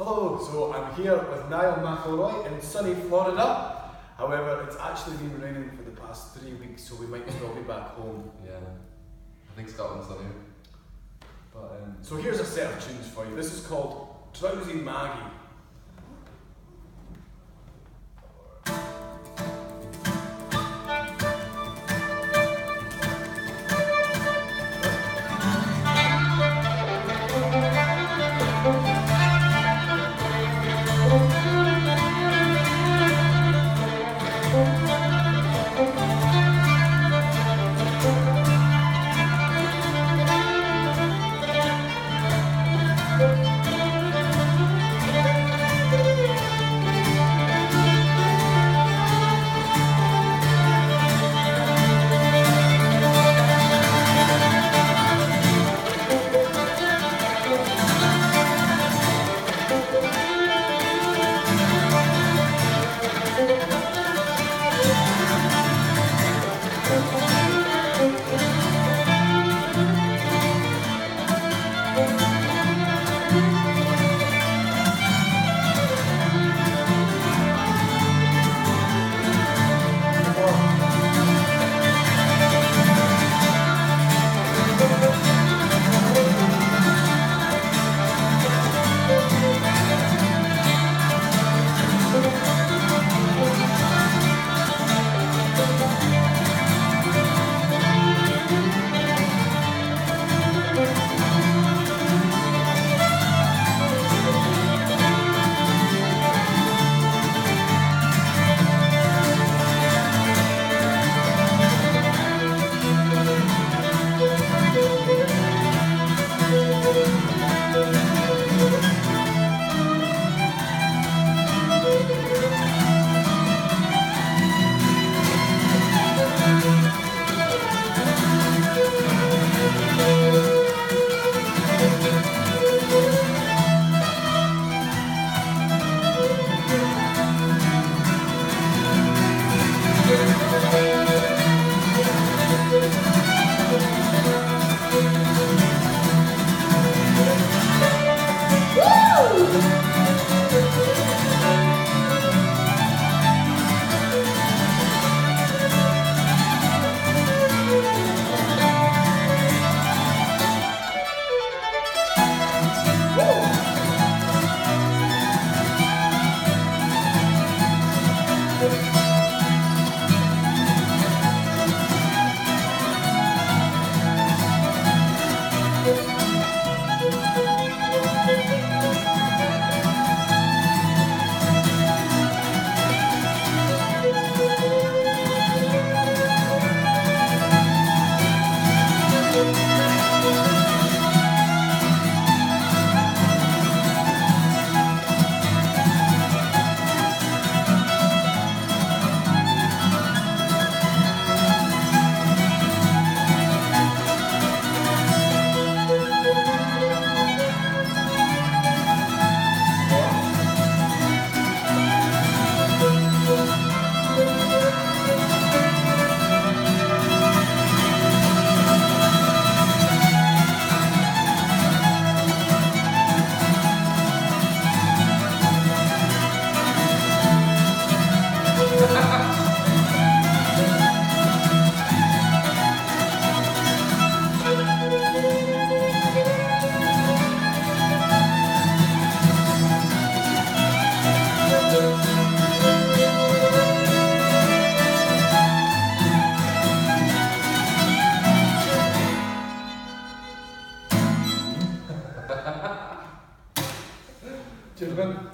Hello, so I'm here with Niall McIlroy in sunny Florida. However, it's actually been raining for the past 3 weeks, so we might still be back home. Yeah, I think Scotland's sunny. But So here's a set of tunes for you. This is called Drowsy Maggie. Gentlemen.